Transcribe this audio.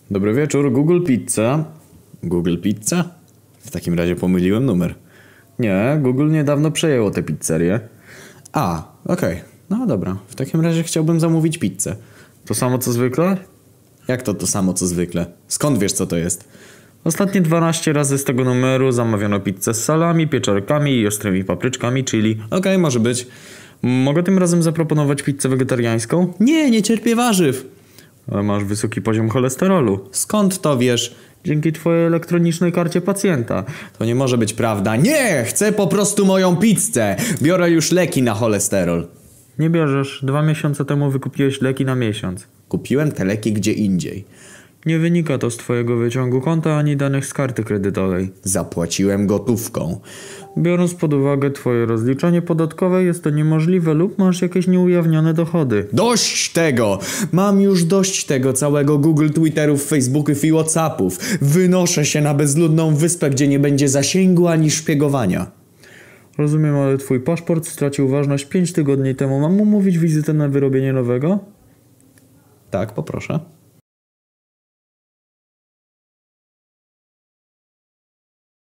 Dobry wieczór, Google Pizza. Google Pizza? W takim razie pomyliłem numer. Nie, Google niedawno przejęło tę pizzerię. Okej. No dobra, w takim razie chciałbym zamówić pizzę. To samo co zwykle? Jak to samo co zwykle? Skąd wiesz co to jest? Ostatnie 12 razy z tego numeru zamawiano pizzę z salami, pieczarkami i ostrymi papryczkami, czyli... Okej, może być. Mogę tym razem zaproponować pizzę wegetariańską? Nie cierpię warzyw. Ale masz wysoki poziom cholesterolu. Skąd to wiesz? Dzięki twojej elektronicznej karcie pacjenta. To nie może być prawda. Nie! Chcę po prostu moją pizzę! Biorę już leki na cholesterol. Nie bierzesz. 2 miesiące temu wykupiłeś leki na miesiąc. Kupiłem te leki gdzie indziej. Nie wynika to z twojego wyciągu konta ani danych z karty kredytowej. Zapłaciłem gotówką. Biorąc pod uwagę twoje rozliczenie podatkowe, jest to niemożliwe lub masz jakieś nieujawnione dochody. Dość tego! Mam już dość tego całego Google, Twitterów, Facebooków i Whatsappów. Wynoszę się na bezludną wyspę, gdzie nie będzie zasięgu ani szpiegowania. Rozumiem, ale twój paszport stracił ważność 5 tygodni temu. Mam umówić wizytę na wyrobienie nowego? Tak, poproszę.